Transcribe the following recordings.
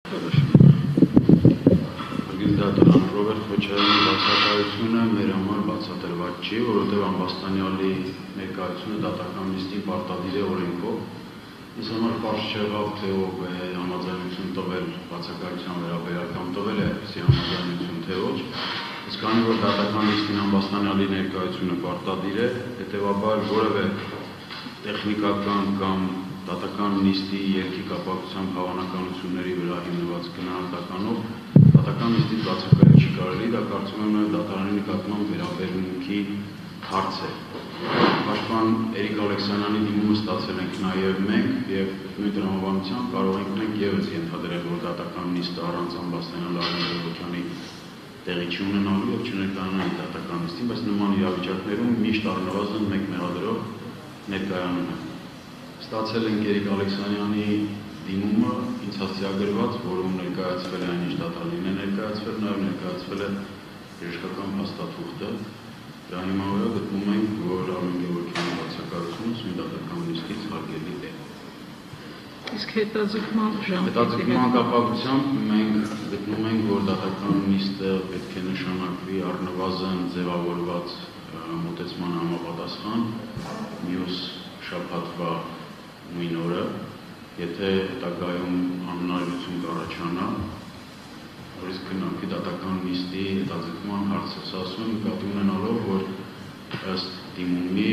Գնդատան Ռոբերտ Քոչարյանի բացակայությունը մեր համար բացատրված չի, որովհետև Ամբաստանյանի ներկայությունը դատական նիստին պարտադիր է օրենքով։ Ինձ համար պարզ չեղավ, թե ով է համաձայնություն տվել բացակայության վերաբերյալ կամ տվել է այդպիսի համաձայնություն, թե ոչ։ Իսկ քանի որ դատական նիստին Ամբաստանյանի ներկայությունը պարտադիր է, հետևաբար որևէ տեխնիկական կամ դատական նիստի ելքի կապակցությամբ հավանականությունների վրա հիմնված գնահատականով դատական նիստից բացակայել չի կարելի, դա կարծում եմ նաև դատարանի նկատմամբ վերաբերմունքի հարց է։ Պաշտպան Էրիկ Ալեքսանյանի դիմումը ստացել ենք նաև մենք եւ նույն տրամաբանությամբ կարող ենք ևս ենթադրել, որ դատական նիստը առանց Ամբաստանյան Լավրենտովյանի տեղի չի ունենալու եւ չներկայանալու դատական նիստին, բայց նման իրավիճակներում միշտ առնվազն մեկ մեղադրող ներկայանում է։ Ստացել ենք Էրիկ Ալեքսանյանի դիմումը ինձ հասցեագրված, որում ներկայացվել է այնինչ դատարանին է ներկայացվել, նաև ներկայացվել է բժշկական փաստաթուղթը։ Դրա հիման վրա գտնում ենք, որ Արմեն Գևորգյանի բացակայությունը սույն դատական նիստից հարգելի է։ Իսկ հետաձգման կապակցությամբ մենք գտնում ենք, որ դատական նիստը պետք է նշանակվի առնվազն ձևավորված մոտեցման համապատասխան մյուս շաբաթվա նույն օրը, եթե հետագայում անհնարինություն կառաջանա, որից քննարկի դատական նիստի հետաձգման հարցը, ասում եմ նկատի ունենալով, որ ըստ դիմումի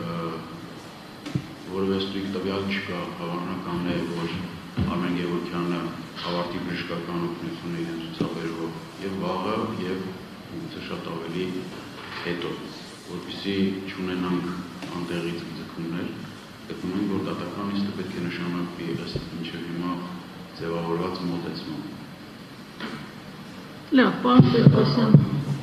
որևէ ստույգ տվյալ չկա, հավանական է, որ Արմեն Գևորգյանը ավարտի բժշկական օգնությունը իրեն ցուցաբերելով եւ վաղը եւ գուցե շատ ավելի հետո, որպեսզի չունենանք անտեղի ձգձգումներ, գտնում ենք, որ դատական նիստը պետք է նշանակվի ըստ մինչև հիմա ձևավորված մոտեցման։ Լավ, պարոն Պետրոսյան։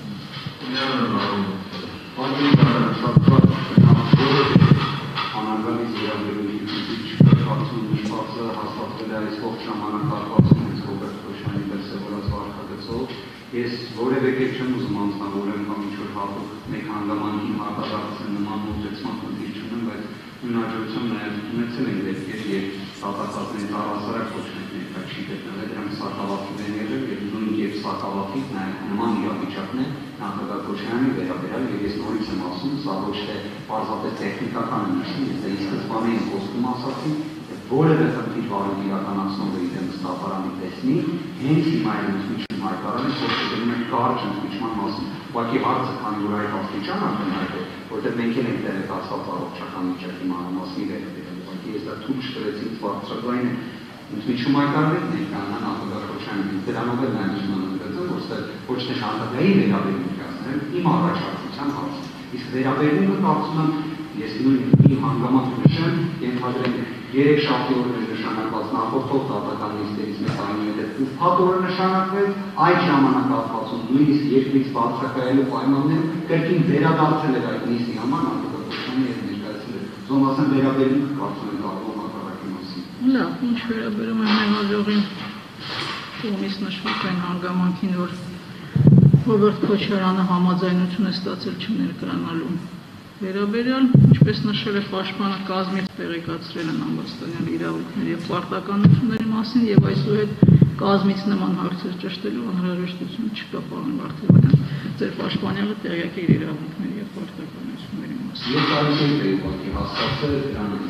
Անարգանից վերաբերյալ կարծում նշվածը հաստատվել է այս ողջ ժամանակահատվածում հենց Ռոբերտ Քոչարյանի դրսևորած վարքագծով։ Ես որևէ կերպ չեմ ուզում անձնավորել կամ ինչ-որ հատուկ մեկ հանգամանքին հակադարձել նման մոտեցման խնդիր չունեմ, բայց նույնաճությամբ նաև ունեցել ենք դեպքեր, երբ դատախազների առհասարակ ոչ մեկ ներկա չի գտնվել, դրանք սակավաթիվ են եղել եւ նույն երբ սակավաթիվ նաև նման իրավիճակն է նախագահ Քոչարյանի վերաբերյալ եւ ես նորից եմ ասում, սա ոչ թե պարզապես տեխնիկական նշում, ես ի սկզբանե եմ խոսում ասացի, որևէ խնդիր վարույթ իրականացնողը իրեն դատարանի տեսնի, հենց հիմա այն ընդմիջում հայտարարել, որ դնում են կարճ ընդմիջման մասին։ Ուղղակի հարցը, քանի որ այդ աստիճան արդեն այդ է, որտեղ մենք էլ ենք տեղեկացված առողջական վիճակի մանրամասնի վերաբերյալ, ուղղակի ես դա թույլ չտվեցի ինձ բարձրաձայն է ընդմիջում հայտարարել ներկայանան նախագահ Քոչարյանի, դրանով էլ նաև իմ ընդգծում, որ ստեղ ոչ թե նախագահի վերաբերմունքի ասել, իմ առաջարկության հարցը։ Իսկ վերաբերմունքը կարծում եմ ես նույն իմ հանգամանք նշեմ, ենթադրենք 3 շաբթի օրը նշանակված նախորդող դատական նիստերից մեկ այնուհետև ուրբաթ օրը նշանակվեց, այդ ժամանակահատվածում նույնիսկ երկրից բացակայելու պայմաններում կրկին վերադարձել էր այդ նիստի համար նախագահ Քոչարյանը եւ ներկայացրել էր։ Զոմասեն վերաբերմունքը կարծում եմ դառնում հակառակի մասին։ Լավ, ինչ վերաբերում է մեղադրողին, ումից նշված այն հանգամանքին, որ Ռոբերտ Քոչարյանը համաձայնություն է ստացել չներկայանալու վերաբերյալ, ինչպես նշել է պաշտպանը կազմից տեղեկացրել են Ամբաստանյանի իրավունքների եւ պարտականությունների մասին եւ այսուհետ կազմից նման հարցեր ճշտելու անհրաժեշտություն չկա, պարոն Վարդանյան, ձեր պաշտպանյալը տեղյակ է իր իրավունքների եւ պարտականությունների մասին։ Ես այս ուղղակի հասկացել դրան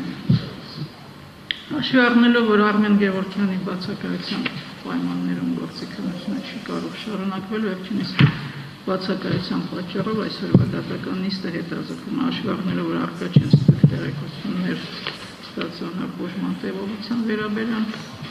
Հաշվի առնելով, որ Արմեն Գևորգյանի բացակայության պայմաններում գործիքնությունը չի կարող շարունակվել, վերջինիս բացակայության պատճառով այսօրվա դատական նիստը հետաձգում է, հաշվի առնելով, որ առկա չեն ստույգ տեղեկություններ ստացանար բուժման տևողության վերաբերյալ։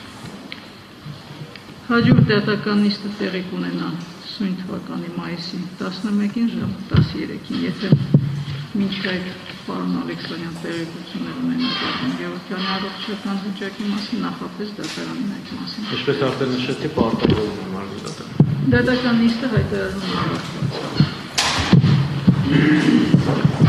Հաջորդ դատական նիստը տեղի կունենա սույն թվականի մայիսի 11-ին ժամ 13-ին, եթե մինչ այդ պարոն Ալեքսանյան տեղեկություններ ունենա Արմեն Գևորգյանի առողջական վիճակի մասին, նախապես դատարանին այդ մասին։ Ինչպես արդեն նշեցի, պարտավորվում է մարզի դատարան։ Դատական նիստը հայտարարում է